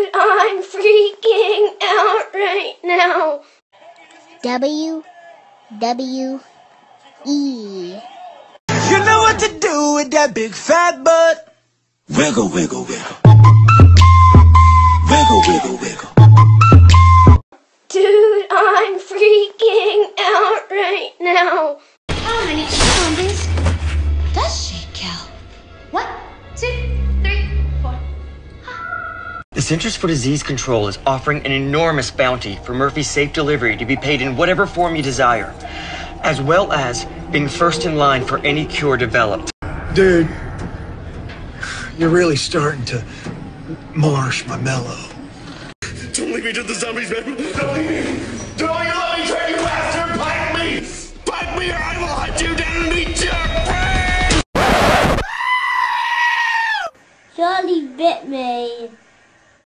Dude, I'm freaking out right now. W E. You know what to do with that big fat butt. Wiggle, wiggle, wiggle. Wiggle, wiggle, wiggle. Dude, I'm freaking out right now. How many calories does she kill? 1, 2, 3, 4. The Centers for Disease Control is offering an enormous bounty for Murphy's safe delivery to be paid in whatever form you desire, as well as being first in line for any cure developed. Dude, you're really starting to marsh my mellow. Don't leave me to the zombies, man. Don't leave me. Don't you let me try, you bastard. Bite me. Bite me or I will hunt you down and eat your brain. Charlie bit me.